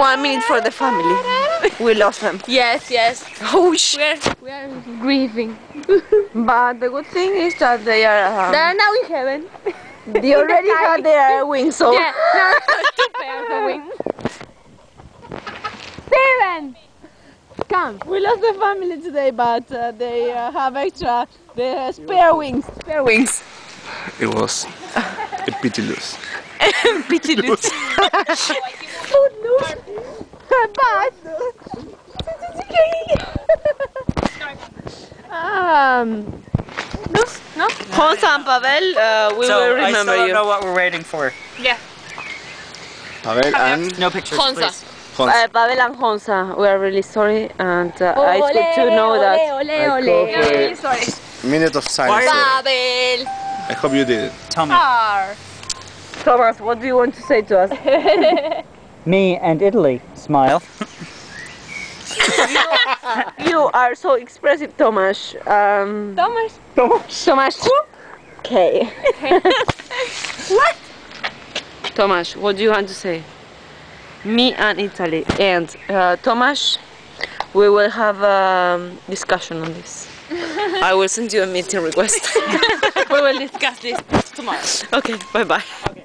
1 minute for the family. We lost them. Yes, yes. Oh shit. We are grieving. But the good thing is that they are. They are now in heaven. They already had their wings, so. Yeah, now two pairs of wings. Steven! Come. We lost the family today, but they have extra. They have spare wings. Spare wings. It was a pity loss. Pity loose. Food loose. But it's okay. No? Honza and Pavel, we will I remember still don't you. know what we're waiting for. Yeah. Pavel and No pictures, Honza. please. Hans. Pavel and Honza, we are really sorry, and it's good to know that. I call for a minute of silence. Pavel. I hope you did it. Tell me. Thomas, what do you want to say to us? Me and Italy. Smile. You are so expressive, Tomasz. Thomas. Tomasz. Okay. What? Tomasz, what do you want to say? Me and Italy. And Tomasz, we will have a discussion on this. I will send you a meeting request. We will discuss this tomorrow. Okay, bye bye.